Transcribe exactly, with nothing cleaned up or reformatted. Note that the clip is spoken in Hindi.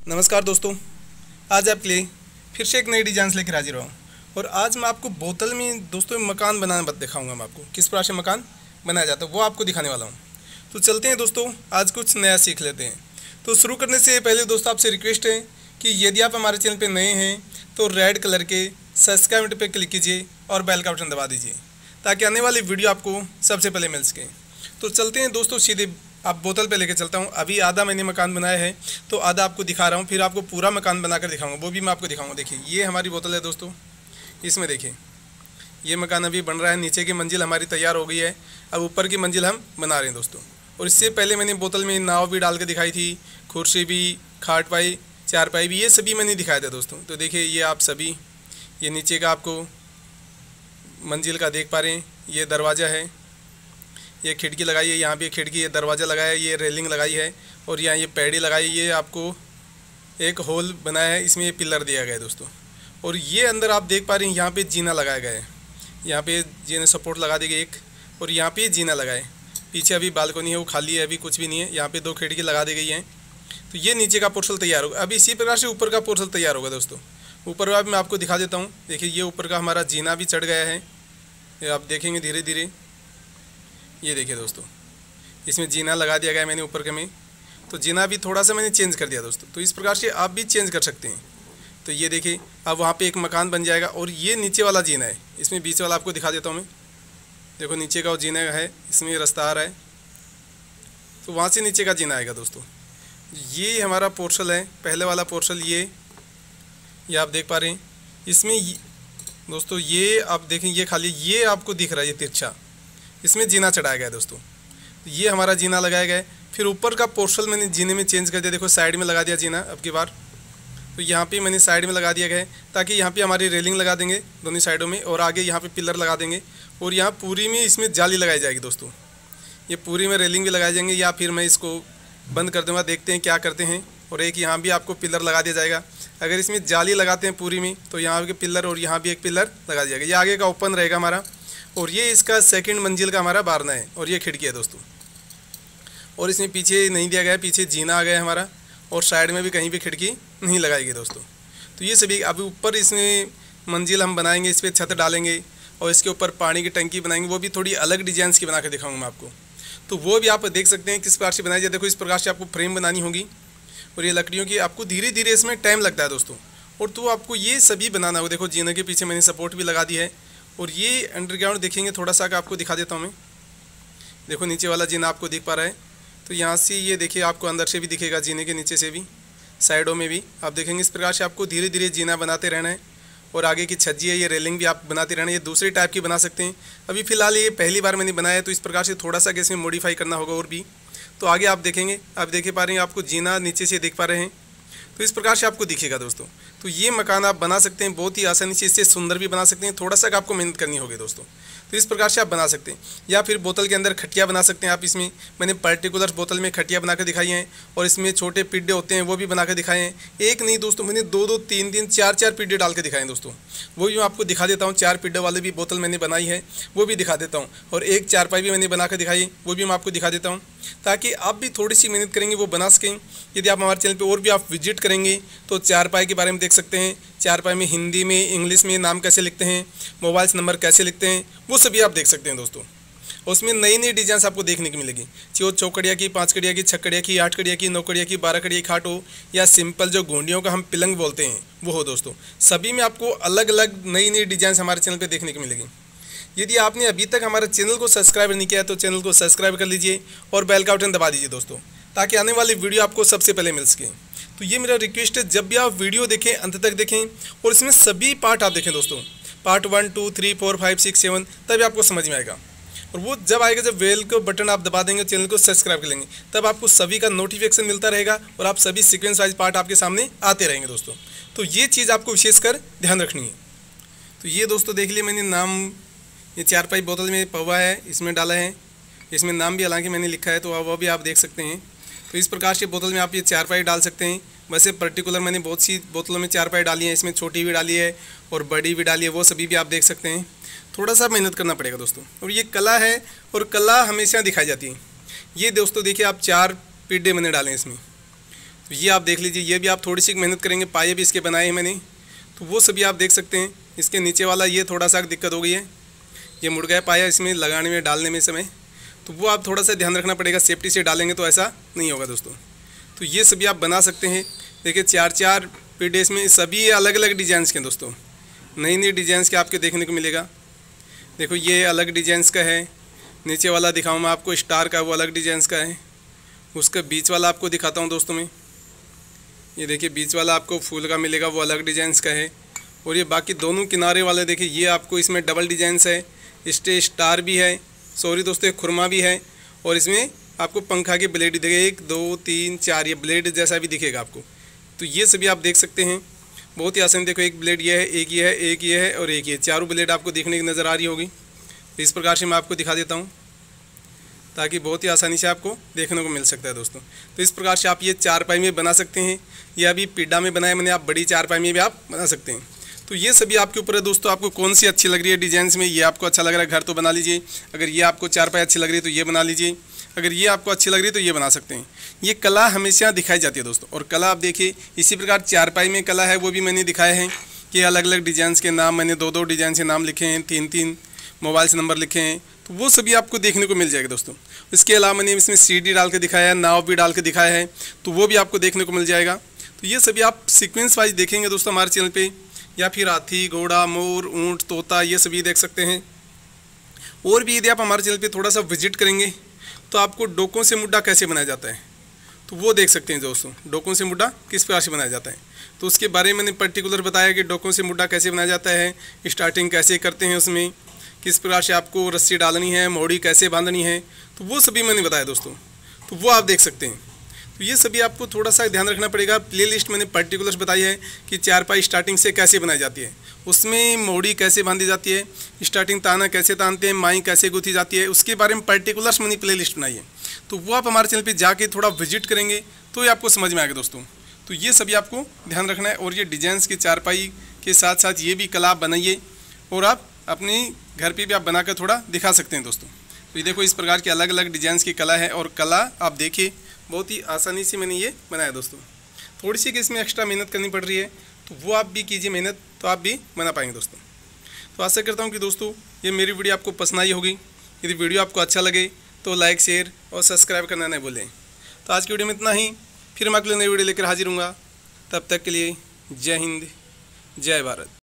नमस्कार दोस्तों, आज आपके लिए फिर से एक नई डिजाइन लेकर हाजिर हुआ हूँ। और आज मैं आपको बोतल में दोस्तों मकान बनाना बत दिखाऊंगा। मैं आपको किस प्रकार से मकान बनाया जाता है वो आपको दिखाने वाला हूँ। तो चलते हैं दोस्तों, आज कुछ नया सीख लेते हैं। तो शुरू करने से पहले दोस्तों आपसे रिक्वेस्ट है कि यदि आप हमारे चैनल पर नए हैं तो रेड कलर के सब्सक्राइब बटन पर क्लिक कीजिए और बेल का बटन दबा दीजिए ताकि आने वाली वीडियो आपको सबसे पहले मिल सके। तो चलते हैं दोस्तों, सीधे आप बोतल पे लेके चलता हूँ। अभी आधा मैंने मकान बनाया है तो आधा आपको दिखा रहा हूँ, फिर आपको पूरा मकान बनाकर दिखाऊंगा, वो भी मैं आपको दिखाऊंगा। देखिए ये हमारी बोतल है दोस्तों, इसमें देखिए ये मकान अभी बन रहा है। नीचे की मंजिल हमारी तैयार हो गई है, अब ऊपर की मंजिल हम बना रहे हैं दोस्तों। और इससे पहले मैंने बोतल में नाव भी डाल के दिखाई थी, कुर्सी भी, खाट पाई, चार पाई भी, ये सभी मैंने दिखाया था दोस्तों। तो देखिए ये आप सभी, ये नीचे का आपको मंजिल का देख पा रहे हैं, ये दरवाज़ा है, ये खिड़की लगाई है, यहाँ भी खिड़की, ये दरवाज़ा लगाया है, ये रेलिंग लगाई है और यहाँ ये पैड़ी लगाई है। ये आपको एक होल बनाया है, इसमें ये पिलर दिया गया है दोस्तों। और ये अंदर आप देख पा रहे हैं यहाँ पे जीना लगाया गया है, यहाँ पे जीने सपोर्ट लगा दी गई एक, और यहाँ पे जीना लगाए। पीछे अभी बालकनी है वो खाली है, अभी कुछ भी नहीं है। यहाँ पर दो खिड़की लगा दी गई हैं। तो ये नीचे का पोर्शन तैयार होगा। अभी इसी प्रकार से ऊपर का पोर्शन तैयार होगा दोस्तों। ऊपर का मैं आपको दिखा देता हूँ। देखिए ये ऊपर का हमारा जीना भी चढ़ गया है, ये आप देखेंगे धीरे धीरे। ये देखिए दोस्तों, इसमें जीना लगा दिया गया है मैंने ऊपर के में। तो जीना भी थोड़ा सा मैंने चेंज कर दिया दोस्तों। तो इस प्रकार से आप भी चेंज कर सकते हैं। तो ये देखिए अब वहाँ पे एक मकान बन जाएगा। और ये नीचे वाला जीना है, इसमें बीच वाला आपको दिखा देता हूँ मैं। देखो नीचे का वो जीना है, इसमें रास्ता आ रहा है, तो वहाँ से नीचे का जीना आएगा दोस्तों। ये हमारा पोर्शन है, पहले वाला पोर्शन। ये ये आप देख पा रहे हैं इसमें दोस्तों, ये आप देखें, ये खाली ये आपको दिख रहा है, ये तिरछा, इसमें जीना चढ़ाया गया है दोस्तों। ये हमारा जीना लगाया गया है। फिर ऊपर का पोर्शन मैंने जीने में चेंज कर दिया। देखो साइड में लगा दिया जीना अब की बार। तो यहाँ पे मैंने साइड में लगा दिया गया है ताकि यहाँ पे हमारी रेलिंग लगा देंगे दोनों साइडों में, और आगे यहाँ पे पिलर लगा देंगे। और यहाँ पूरी में इसमें जाली लगाई जाएगी दोस्तों। ये पूरी में रेलिंग भी लगाई जाएंगे, या फिर मैं इसको बंद कर दूँगा, देखते हैं क्या करते हैं। और एक यहाँ भी आपको पिलर लगा दिया जाएगा। अगर इसमें जाली लगाते हैं पूरी में तो यहाँ के पिलर और यहाँ भी एक पिलर लगा दिया जाएगा। ये आगे का ओपन रहेगा हमारा। और ये इसका सेकंड मंजिल का हमारा बारना है, और ये खिड़की है दोस्तों। और इसमें पीछे नहीं दिया गया है, पीछे जीना आ गया है हमारा, और साइड में भी कहीं भी खिड़की नहीं लगाई गई दोस्तों। तो ये सभी अभी ऊपर इसमें मंजिल हम बनाएंगे, इस पर छत डालेंगे और इसके ऊपर पानी की टंकी बनाएंगे। वो भी थोड़ी अलग डिजाइन की बना कर दिखाऊंगा मैं आपको। तो वो भी आप देख सकते हैं किस प्रकार से बनाई जाए। देखो इस प्रकार से आपको फ्रेम बनानी होगी, और ये लकड़ियों की आपको धीरे धीरे इसमें टाइम लगता है दोस्तों। और तो आपको ये सभी बनाना होगा। देखो जीने के पीछे मैंने सपोर्ट भी लगा दी है। और ये अंडरग्राउंड देखेंगे थोड़ा सा, आपको दिखा देता हूँ मैं। देखो नीचे वाला जीना आपको दिख पा रहा है। तो यहाँ से ये देखिए आपको अंदर से भी दिखेगा, जीने के नीचे से भी, साइडों में भी आप देखेंगे। इस प्रकार से आपको धीरे धीरे जीना बनाते रहना है। और आगे की छज्जी है, ये रेलिंग भी आप बनाते रहना है। ये दूसरे टाइप की बना सकते हैं। अभी फ़िलहाल ये पहली बार मैंने बनाया है, तो इस प्रकार से थोड़ा सा इसमें मॉडिफाई करना होगा और भी। तो आगे आप देखेंगे, आप देख पा रहे हैं, आपको जीना नीचे से देख पा रहे हैं। तो इस प्रकार से आपको दिखेगा दोस्तों। तो ये मकान आप बना सकते हैं बहुत ही आसानी से, इससे सुंदर भी बना सकते हैं। थोड़ा सा आपको मेहनत करनी होगी दोस्तों। तो इस प्रकार से आप बना सकते हैं। या फिर बोतल के अंदर खटिया बना सकते हैं आप। इसमें मैंने पर्टिकुलर बोतल में खटिया बनाकर दिखाई हैं, और इसमें छोटे पिड्डे होते हैं वो भी बनाकर दिखाए हैं। एक नहीं दोस्तों, मैंने दो दो तीन तीन चार चार पिड्डे डाल के दिखाए दोस्तों। वो भी मैं आपको दिखा देता हूँ। चार पिड्डे वाले भी बोतल मैंने बनाई है, वो भी दिखा देता हूँ। और एक चारपाई भी मैंने बनाकर दिखाई, वो भी मैं आपको दिखा देता हूँ, ताकि आप भी थोड़ी सी मेहनत करेंगे वो बना सकें। यदि आप हमारे चैनल पे और भी आप विजिट करेंगे तो चारपाई के बारे में देख सकते हैं। चारपाई में हिंदी में, इंग्लिश में नाम कैसे लिखते हैं, मोबाइल नंबर कैसे लिखते हैं, वो सभी आप देख सकते हैं दोस्तों। उसमें नई नई डिजाइन आपको देखने की मिलेगी। चाहे वो चौकड़िया की, पाँच कड़िया की, छः कड़िया की, आठ कड़िया की, नौ कड़िया की, बारह कड़िया की खाट हो, या सिंपल जो गोंडियों का हम पिलंग बोलते हैं वो हो दोस्तों। सभी में आपको अलग अलग नई नई डिजाइन हमारे चैनल पर देखने को मिलेगी। यदि आपने अभी तक हमारे चैनल को सब्सक्राइब नहीं किया तो चैनल को सब्सक्राइब कर लीजिए और बेल का बटन दबा दीजिए दोस्तों, ताकि आने वाली वीडियो आपको सबसे पहले मिल सके। तो ये मेरा रिक्वेस्ट है, जब भी आप वीडियो देखें अंत तक देखें, और इसमें सभी पार्ट आप देखें दोस्तों। Part one two three four five six seven, तभी आपको समझ में आएगा। और वो जब आएगा, जब बेल को बटन आप दबा देंगे, चैनल को सब्सक्राइब कर लेंगे, तब आपको सभी का नोटिफिकेशन मिलता रहेगा और आप सभी सीक्वेंस वाइज पार्ट आपके सामने आते रहेंगे दोस्तों। तो ये चीज़ आपको विशेषकर ध्यान रखनी है। तो ये दोस्तों देख लिए मैंने नाम, ये चारपाई बोतल में पवा है, इसमें डाला है। इसमें नाम भी हालांकि मैंने लिखा है, तो वो भी आप देख सकते हैं। तो इस प्रकार से बोतल में आप ये चारपाई डाल सकते हैं। वैसे पर्टिकुलर मैंने बहुत सी बोतलों में चारपाई डाली है, इसमें छोटी भी डाली है और बड़ी भी डाली है, वो सभी भी आप देख सकते हैं। थोड़ा सा मेहनत करना पड़ेगा दोस्तों। और ये कला है, और कला हमेशा दिखाई जाती है। ये दोस्तों देखिए आप चार पिड्डे मैंने डाले हैं इसमें। तो ये आप देख लीजिए, ये भी आप थोड़ी सी मेहनत करेंगे। पाए भी इसके बनाए हैं मैंने, तो वो सभी आप देख सकते हैं। इसके नीचे वाला ये थोड़ा सा दिक्कत हो गई है, ये मुड़ गया पाया इसमें लगाने में डालने में समय, तो वो आप थोड़ा सा ध्यान रखना पड़ेगा। सेफ्टी से डालेंगे तो ऐसा नहीं होगा दोस्तों। तो ये सभी आप बना सकते हैं। देखिए चार चार पीडीएस में सभी अलग अलग डिजाइंस के हैं दोस्तों, नई नई डिजाइंस के आपके देखने को मिलेगा। देखो ये अलग डिजाइंस का है, नीचे वाला दिखाऊँ मैं आपको स्टार का, वो अलग डिजाइंस का है। उसका बीच वाला आपको दिखाता हूँ दोस्तों मैं, ये देखिए बीच वाला आपको फूल का मिलेगा, वो अलग डिजाइंस का है। और ये बाकी दोनों किनारे वाले देखिए, ये आपको इसमें डबल डिजाइंस है, स्टे स्टार भी है, सॉरी दोस्तों एक खुरमा भी है। और इसमें आपको पंखा के ब्लेड दिखेगा, एक दो तीन चार, ये ब्लेड जैसा भी दिखेगा आपको। तो ये सभी आप देख सकते हैं, बहुत ही आसान। देखो एक ब्लेड ये है, एक ये है, एक ये है और एक ये, चारों ब्लेड आपको देखने की नज़र आ रही होगी। तो इस प्रकार से मैं आपको दिखा देता हूँ ताकि बहुत ही आसानी से आपको देखने को मिल सकता है दोस्तों। तो इस प्रकार से आप ये चारपाई में बना सकते हैं, या अभी पीढ़ा में बनाया मैंने, आप बड़ी चारपाई में भी आप बना सकते हैं। तो ये सभी आपके ऊपर है दोस्तों, आपको कौन सी अच्छी लग रही है डिजाइन्स में। ये आपको अच्छा लग रहा है घर तो बना लीजिए, अगर ये आपको चारपाई अच्छी लग रही है तो ये बना लीजिए, अगर ये आपको अच्छी लग रही है तो ये बना सकते हैं। ये कला हमेशा दिखाई जाती है दोस्तों। और कला आप देखिए, इसी प्रकार चारपाई में कला है वो भी मैंने दिखाया है कि अलग अलग डिजाइंस के नाम, मैंने दो दो डिजाइन के नाम लिखे हैं, तीन तीन मोबाइल से नंबर लिखे हैं, तो वो सभी आपको देखने को मिल जाएगा दोस्तों। इसके अलावा मैंने इसमें सीडी डाल के दिखाया है, नाव भी डाल के दिखाया है, तो वो भी आपको देखने को मिल जाएगा। तो ये सभी आप सीक्वेंस वाइज देखेंगे दोस्तों हमारे चैनल पे, या फिर हाथी, घोड़ा, मोर, ऊँट, तोता, ये सभी देख सकते हैं। और भी यदि आप हमारे चैनल पे थोड़ा सा विजिट करेंगे तो आपको डोकों से मुड्डा कैसे बनाया जाता है तो वो देख सकते हैं दोस्तों। डोकों से मुड्डा किस प्रकार से बनाया जाता है, तो उसके बारे में मैंने पर्टिकुलर बताया कि डोकों से मुड्डा कैसे बनाया जाता है, स्टार्टिंग कैसे करते हैं, उसमें किस प्रकार से आपको रस्सी डालनी है, मोड़ी कैसे बांधनी है, तो वो सभी मैंने बताया दोस्तों। तो वो आप देख सकते हैं। तो ये सभी आपको थोड़ा सा ध्यान रखना पड़ेगा। प्लेलिस्ट मैंने पर्टिकुलर्स बताई है कि चारपाई स्टार्टिंग से कैसे बनाई जाती है, उसमें मोड़ी कैसे बांधी जाती है, स्टार्टिंग ताना कैसे तानते हैं, माई कैसे गुथी जाती है, उसके बारे में पर्टिकुलर्स मैंने प्लेलिस्ट बनाई है। तो वो आप हमारे चैनल पे जाके थोड़ा विजिट करेंगे तो ये आपको समझ में आएगा दोस्तों। तो ये सभी आपको ध्यान रखना है। और ये डिजाइंस की चारपाई के साथ साथ ये भी कला आप बनाइए और आप अपने घर पे भी आप बनाकर थोड़ा दिखा सकते हैं दोस्तों। तो ये देखो इस प्रकार की अलग अलग डिजाइंस की कला है, और कला आप देखिए बहुत ही आसानी से मैंने ये बनाया दोस्तों। थोड़ी सी इसमें एक्स्ट्रा मेहनत करनी पड़ रही है, तो वो आप भी कीजिए मेहनत, तो आप भी बना पाएंगे दोस्तों। तो आशा करता हूँ कि दोस्तों ये मेरी वीडियो आपको पसंद आई होगी। यदि वीडियो आपको अच्छा लगे तो लाइक, शेयर और सब्सक्राइब करना नहीं भूलें। तो आज की वीडियो में इतना ही, फिर मैं अगले नई वीडियो लेकर हाजिर हूँगा। तब तक के लिए जय हिंद, जय भारत।